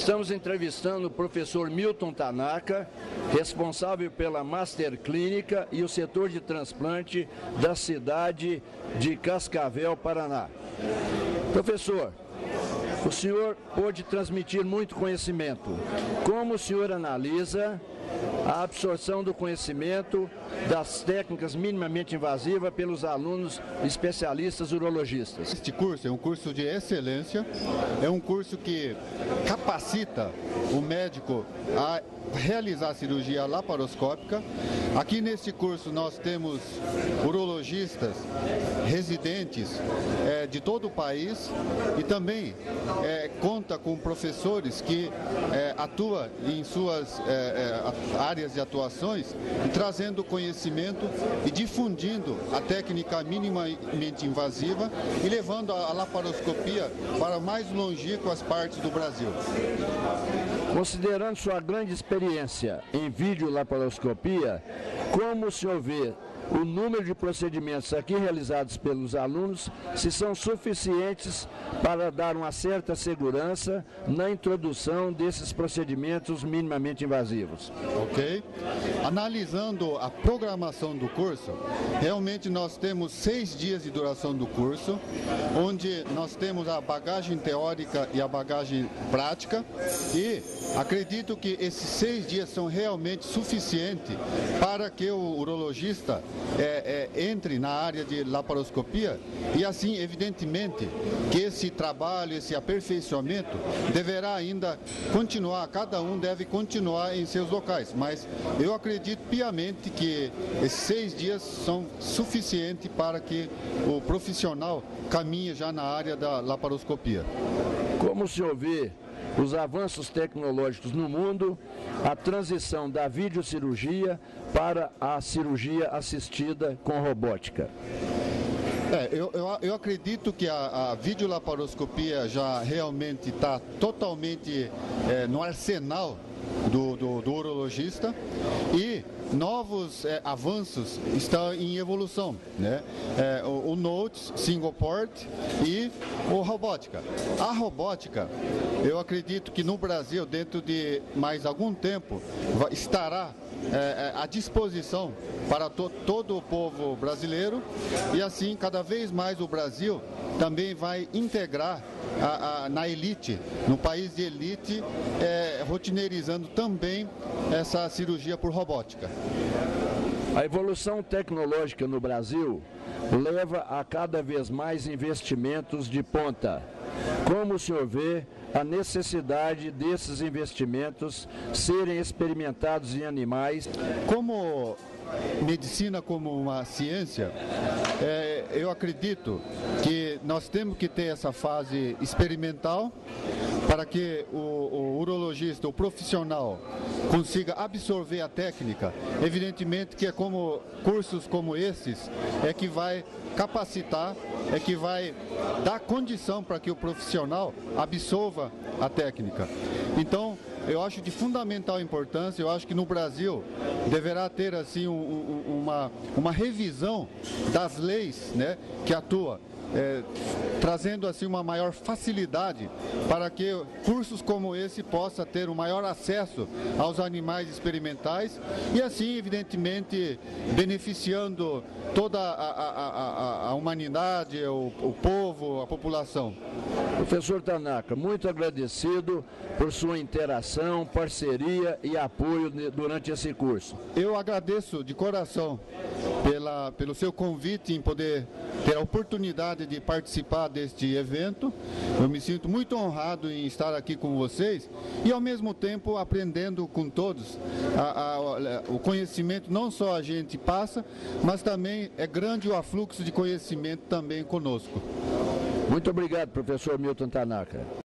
Estamos entrevistando o professor Milton Tanaka, responsável pela Master Clínica e o setor de transplante da cidade de Cascavel, Paraná. Professor, o senhor pôde transmitir muito conhecimento. Como o senhor analisa a absorção do conhecimento das técnicas minimamente invasivas pelos alunos especialistas urologistas? Este curso é um curso de excelência, é um curso que capacita o médico a realizar a cirurgia laparoscópica. Aqui neste curso nós temos urologistas residentes de todo o país e também conta com professores que atuam em suas áreas de atuações, trazendo conhecimento e difundindo a técnica minimamente invasiva e levando a laparoscopia para mais longínquas partes do Brasil. Considerando sua grande experiência em videolaparoscopia, como o senhor vê o número de procedimentos aqui realizados pelos alunos, se são suficientes para dar uma certa segurança na introdução desses procedimentos minimamente invasivos? Ok. Analisando a programação do curso, realmente nós temos 6 dias de duração do curso, onde nós temos a bagagem teórica e a bagagem prática, e acredito que esses 6 dias são realmente suficientes para que o urologista entre na área de laparoscopia e assim, evidentemente, que esse trabalho, esse aperfeiçoamento deverá ainda continuar, cada um deve continuar em seus locais, mas eu acredito piamente que esses 6 dias são suficientes para que o profissional caminhe já na área da laparoscopia. Como o senhor vê os avanços tecnológicos no mundo, a transição da videocirurgia para a cirurgia assistida com robótica? Eu acredito que a videolaparoscopia já realmente está totalmente no arsenal do urologista e novos avanços estão em evolução, né? O Notes, Single Port e o robótica. A robótica, eu acredito que no Brasil, dentro de mais algum tempo, estará à disposição para todo o povo brasileiro e assim, cada vez mais o Brasil também vai integrar na elite, no país de elite, rotineirizando também essa cirurgia por robótica. A evolução tecnológica no Brasil leva a cada vez mais investimentos de ponta. Como o senhor vê a necessidade desses investimentos serem experimentados em animais? Como medicina como uma ciência, eu acredito que nós temos que ter essa fase experimental para que o urologista, o profissional, consiga absorver a técnica. Evidentemente que cursos como esses é que vai capacitar, é que vai dar condição para que o profissional absorva a técnica. Então, eu acho de fundamental importância, eu acho que no Brasil deverá ter assim uma revisão das leis, né, que atuam, trazendo assim uma maior facilidade para que cursos como esse possam ter um maior acesso aos animais experimentais e assim, evidentemente, beneficiando toda a humanidade, o povo, a população. Professor Tanaka, muito agradecido por sua interação, parceria e apoio durante esse curso. Eu agradeço de coração pelo seu convite em poder ter a oportunidade de participar deste evento. Eu me sinto muito honrado em estar aqui com vocês e ao mesmo tempo aprendendo com todos. O conhecimento não só a gente passa, mas também é grande o afluxo de conhecimento também conosco. Muito obrigado, professor Milton Tanaka.